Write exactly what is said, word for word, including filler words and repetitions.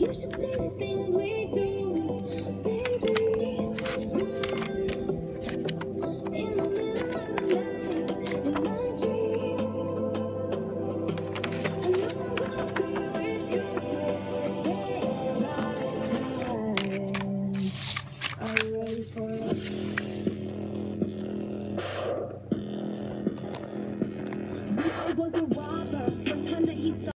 You should see the things we do, baby. In the middle of the night, in my dreams, I know I'm gonna be with you. So take my time. Are you ready for it? It was a robber, first time that he saw